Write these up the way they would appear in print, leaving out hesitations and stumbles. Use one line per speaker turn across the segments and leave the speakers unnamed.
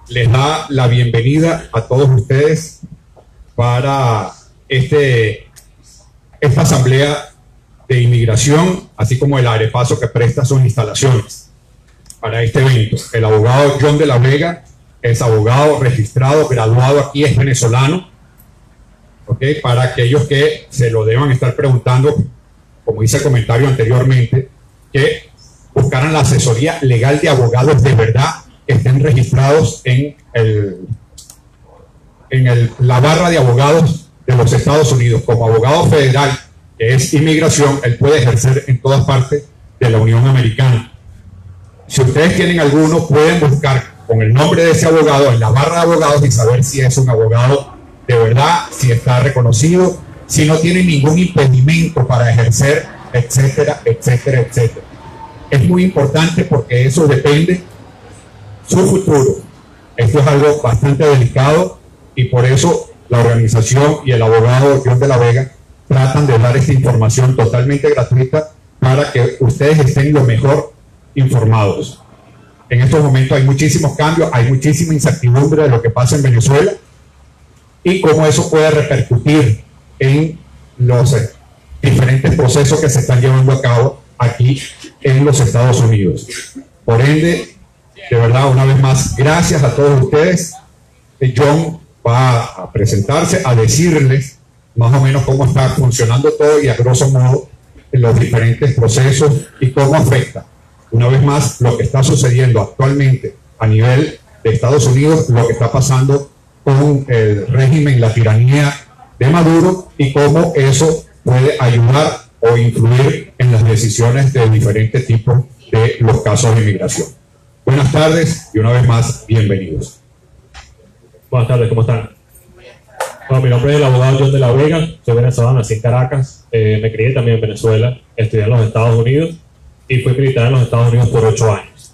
les da la bienvenida a todos ustedes para esta asamblea de inmigración, así como el arepaso que presta sus instalaciones para este evento. El abogado John de la Vega es abogado registrado, graduado aquí, es venezolano. ¿Okay? Para aquellos que se lo deban estar preguntando, como hice el comentario anteriormente, que buscaran la asesoría legal de abogados de verdad que estén registrados en la barra de abogados de los Estados Unidos. Como abogado federal, que es inmigración, él puede ejercer en todas partes de la Unión Americana. Si ustedes tienen alguno, pueden buscar con el nombre de ese abogado en la barra de abogados y saber si es un abogado de verdad, si está reconocido, si no tiene ningún impedimento para ejercer, etcétera, etcétera, etcétera. Es muy importante porque eso depende su futuro. Esto es algo bastante delicado y por eso la organización y el abogado John de la Vega tratan de dar esta información totalmente gratuita para que ustedes estén lo mejor informados. En estos momentos hay muchísimos cambios, hay muchísima incertidumbre de lo que pasa en Venezuela y cómo eso puede repercutir en los diferentes procesos que se están llevando a cabo aquí en los Estados Unidos. Por ende, de verdad, una vez más, gracias a todos ustedes. John va a presentarse, a decirles más o menos cómo está funcionando todo y a grosso modo los diferentes procesos y cómo afecta, una vez más, lo que está sucediendo actualmente a nivel de Estados Unidos, lo que está pasando con el régimen, la tiranía de Maduro y cómo eso puede ayudar o influir en las decisiones de diferentes tipos de los casos de inmigración. Buenas tardes y una vez más, bienvenidos.
Buenas tardes, ¿cómo están? Bueno, mi nombre es el abogado John de la Vega, soy venezolano, nací en Caracas, me crié también en Venezuela, estudié en los Estados Unidos y fui militar en los Estados Unidos por 8 años.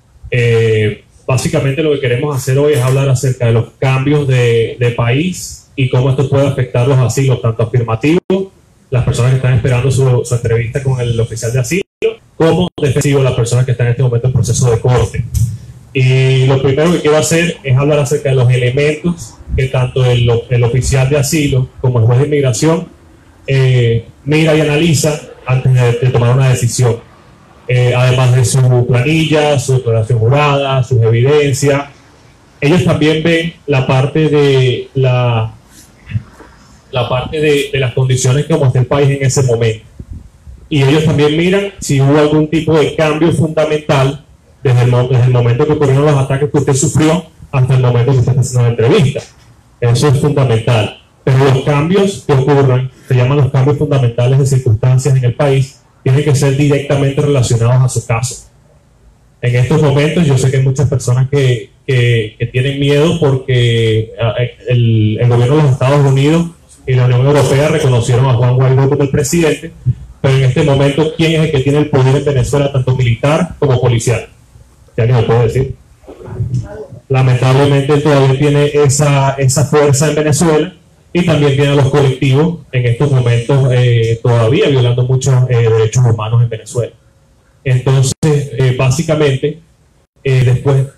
Básicamente lo que queremos hacer hoy es hablar acerca de los cambios de país y cómo esto puede afectar los asilos, tanto afirmativos, las personas que están esperando su entrevista con el oficial de asilo, como defensivos, las personas que están en este momento en proceso de corte. Y lo primero que quiero hacer es hablar acerca de los elementos que tanto el oficial de asilo como el juez de inmigración mira y analiza antes de tomar una decisión. Además de su planilla, su declaración jurada, sus evidencias, ellos también ven la parte de las condiciones que muestra el país en ese momento. Y ellos también miran si hubo algún tipo de cambio fundamental desde el momento que ocurrieron los ataques que usted sufrió hasta el momento que usted está haciendo la entrevista. Eso es fundamental. Pero los cambios que ocurran, se llaman los cambios fundamentales de circunstancias en el país, tienen que ser directamente relacionados a su caso. En estos momentos yo sé que hay muchas personas que tienen miedo porque el gobierno de los Estados Unidos y la Unión Europea reconocieron a Juan Guaidó como el presidente, pero en este momento, ¿quién es el que tiene el poder en Venezuela, tanto militar como policial? ¿Ya ni me puedo decir? Lamentablemente todavía tiene esa fuerza en Venezuela y también tiene a los colectivos en estos momentos todavía violando muchos derechos humanos en Venezuela. Entonces, básicamente, después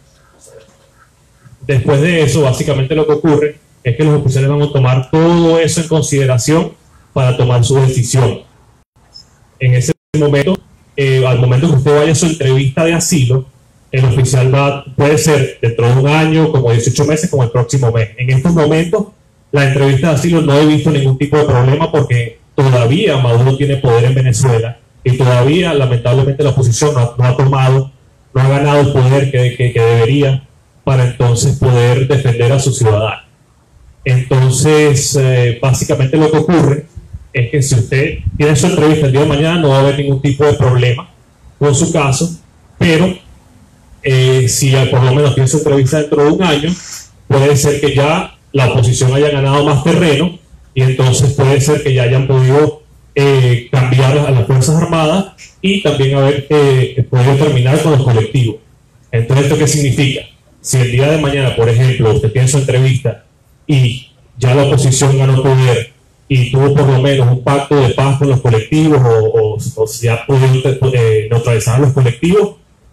de eso, básicamente lo que ocurre es que los oficiales van a tomar todo eso en consideración para tomar su decisión. En ese momento, al momento que usted vaya a su entrevista de asilo, el oficial puede ser dentro de un año, como 18 meses, como el próximo mes. En estos momentos, la entrevista de asilo no he visto ningún tipo de problema porque todavía Maduro tiene poder en Venezuela y todavía, lamentablemente, la oposición no ha ganado el poder que debería para entonces poder defender a sus ciudadanos. Entonces, básicamente lo que ocurre es que si usted tiene su entrevista el día de mañana, no va a haber ningún tipo de problema con su caso, pero si por lo menos tiene su entrevista dentro de un año, puede ser que ya la oposición haya ganado más terreno y entonces puede ser que ya hayan podido cambiar a las Fuerzas Armadas y también haber podido terminar con los colectivos. Entonces, ¿esto qué significa? Si el día de mañana, por ejemplo, usted tiene su entrevista y ya la oposición ganó poder y tuvo por lo menos un pacto de paz con los colectivos o si ha podido neutralizar a los colectivos,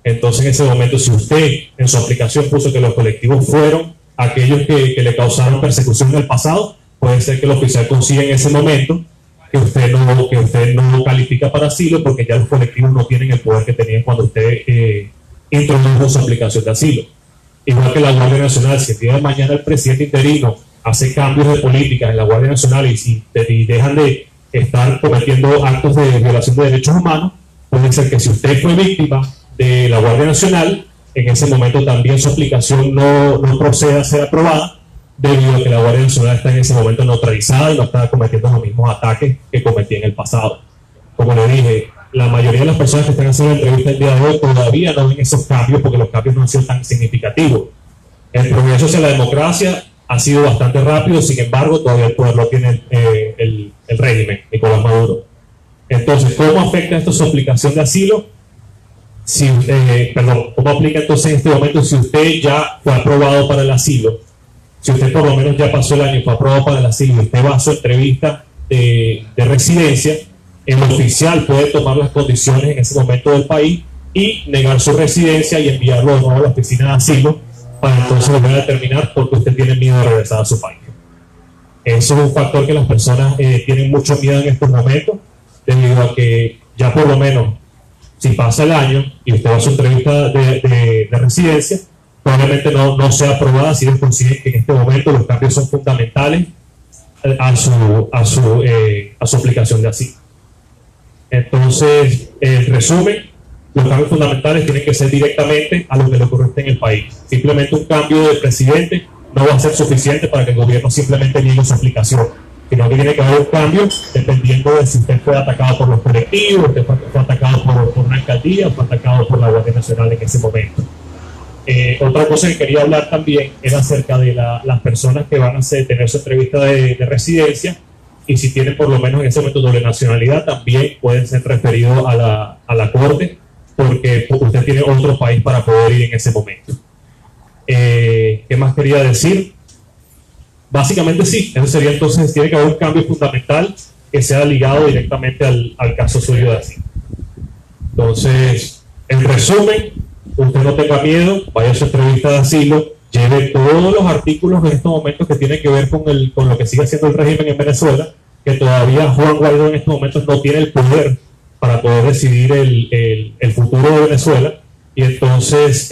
Entonces, en ese momento, si usted en su aplicación puso que los colectivos fueron aquellos que le causaron persecución en el pasado, puede ser que el oficial consiga en ese momento que usted no califica para asilo, porque ya los colectivos no tienen el poder que tenían cuando usted introdujo su aplicación de asilo. Igual que la Guardia Nacional, si el día de mañana el presidente interino hace cambios de políticas en la Guardia Nacional y dejan de estar cometiendo actos de violación de derechos humanos, puede ser que si usted fue víctima de la Guardia Nacional, en ese momento también su aplicación no proceda a ser aprobada, debido a que la Guardia Nacional está en ese momento neutralizada y no está cometiendo los mismos ataques que cometía en el pasado. Como le dije, la mayoría de las personas que están haciendo la entrevista el día de hoy todavía no ven esos cambios porque los cambios no han sido tan significativos. El progreso hacia la democracia ha sido bastante rápido, sin embargo, todavía el poder lo tiene el régimen, Nicolás Maduro. Entonces, ¿cómo afecta esto su aplicación de asilo? ¿Cómo aplica entonces en este momento si usted ya fue aprobado para el asilo? Si usted por lo menos ya pasó el año y fue aprobado para el asilo y usted va a su entrevista de residencia, el oficial puede tomar las condiciones en ese momento del país y negar su residencia y enviarlo de nuevo a la oficina de asilo para entonces volver a determinar por qué usted tiene miedo de regresar a su país. Eso es un factor que las personas tienen mucho miedo en estos momentos, debido a que ya por lo menos, si pasa el año y usted va a su entrevista de residencia, probablemente no sea aprobada si ellos consiguen que en este momento los cambios son fundamentales a su aplicación de asilo. Entonces, en resumen, los cambios fundamentales tienen que ser directamente a lo que le ocurre en el país. Simplemente un cambio de presidente no va a ser suficiente para que el gobierno simplemente niegue su aplicación, sino que tiene que haber un cambio dependiendo de si usted fue atacado por los colectivos, usted fue atacado por una alcaldía, fue atacado por la Guardia Nacional en ese momento. Otra cosa que quería hablar también era acerca de las personas que van a tener su entrevista de residencia, y si tienen por lo menos en ese momento doble nacionalidad, también pueden ser referidos a la corte, porque usted tiene otro país para poder ir en ese momento. ¿Qué más quería decir? Básicamente sí, eso sería entonces, tiene que haber un cambio fundamental que sea ligado directamente al caso suyo de asilo. Entonces, en resumen, usted no tenga miedo, vaya a su entrevista de asilo, lleve todos los artículos en estos momentos que tienen que ver con lo que sigue haciendo el régimen en Venezuela, que todavía Juan Guaidó en estos momentos no tiene el poder para poder decidir el futuro de Venezuela. Y entonces,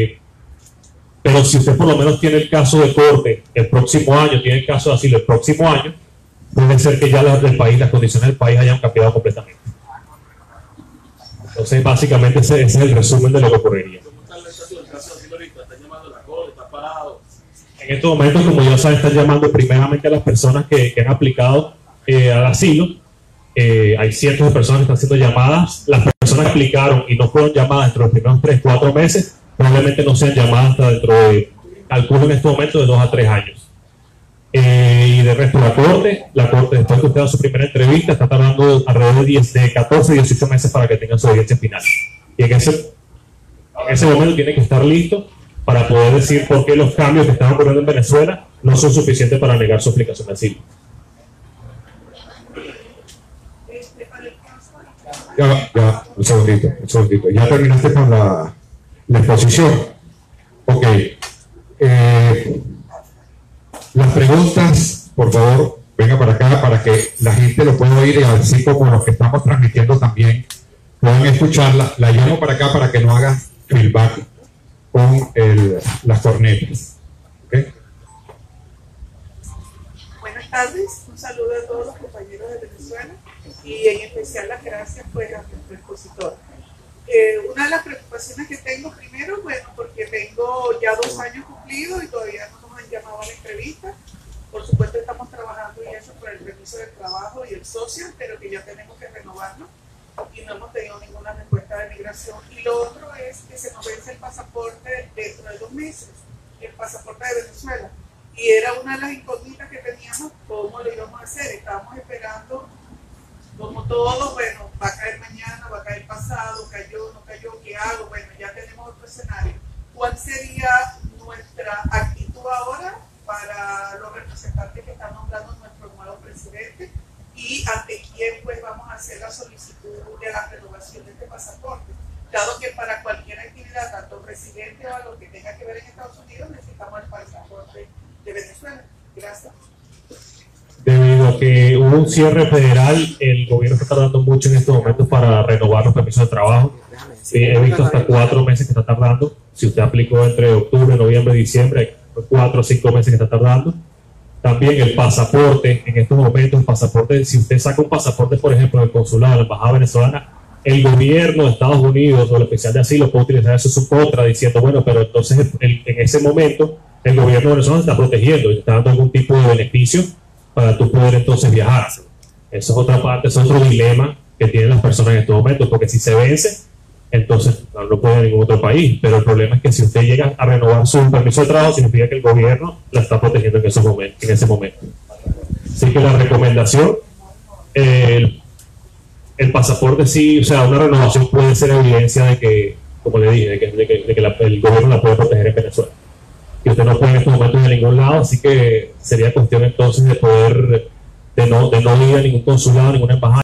pero si usted por lo menos tiene el caso de corte el próximo año, tiene el caso de asilo el próximo año, puede ser que ya las condiciones del país hayan cambiado completamente. Entonces, básicamente ese es el resumen de lo que ocurriría. En estos momentos, como ya saben, están llamando primeramente a las personas que han aplicado al asilo. Hay cientos de personas que están siendo llamadas. Las personas que aplicaron y no fueron llamadas dentro de los primeros 3 o 4 meses, probablemente no sean llamadas hasta dentro de, calculo en este momento, de 2 a 3 años. Y de resto, la corte, después que usted da su primera entrevista, está tardando alrededor de 14 a 18 meses para que tengan su audiencia final. Y en ese momento tiene que estar listo para poder decir por qué los cambios que están ocurriendo en Venezuela no son suficientes para negar su aplicación de asilo.
Ya, un segundito. Ya terminaste con la exposición. Ok. Las preguntas, por favor, venga para acá para que la gente lo pueda oír y así como los que estamos transmitiendo también puedan escucharla. La llamo para acá para que no haga feedback con las cornetas. ¿Okay?
Buenas tardes, un saludo a todos los compañeros de Venezuela y en especial las gracias pues, a nuestro expositor. Una de las preocupaciones que tengo primero, bueno, porque tengo ya 2 años cumplidos y todavía no nos han llamado a la entrevista. Por supuesto estamos trabajando en eso por el permiso de trabajo y el socio, pero que ya tenemos que renovarlo y no hemos tenido ninguna respuesta de migración. Y lo otro es que se nos vence el pasaporte dentro de 2 meses, el pasaporte de Venezuela. Y era una de las incógnitas que teníamos, cómo lo íbamos a hacer. Estábamos esperando, como todo, bueno, va a caer mañana, va a caer pasado, cayó, no cayó, ¿qué hago? Bueno, ya tenemos otro escenario. ¿Cuál sería nuestra actitud ahora para los representantes que están nombrando nuestro nuevo presidente? Y ante quién pues vamos a hacer la solicitud de la renovación de este pasaporte, dado que para cualquier actividad salida, tanto residente o a lo que tenga que ver en Estados Unidos, necesitamos el pasaporte de Venezuela. Gracias.
Debido a que hubo un cierre federal, el gobierno está tardando mucho en estos momentos para renovar los permisos de trabajo. He visto hasta 4 meses que está tardando. Si usted aplicó entre octubre, noviembre, diciembre, 4 o 5 meses que está tardando. También el pasaporte, en estos momentos, el pasaporte, si usted saca un pasaporte, por ejemplo, del consulado de la embajada venezolana, el gobierno de Estados Unidos o el oficial de asilo puede utilizar eso en su contra, diciendo, bueno, pero entonces en ese momento el gobierno venezolano está protegiendo y está dando algún tipo de beneficio para tú poder entonces viajar. Eso es otra parte, es otro dilema que tienen las personas en estos momentos, porque si se vence, entonces no puede ir a ningún otro país. Pero el problema es que si usted llega a renovar su permiso de trabajo, significa que el gobierno la está protegiendo en ese momento. Así que la recomendación, el pasaporte sí, o sea, una renovación puede ser evidencia de que, como le dije, de que el gobierno la puede proteger en Venezuela. Y usted no puede en estos momentos ir a ningún lado, así que sería cuestión entonces de poder, de no ir a ningún consulado, a ninguna embajada.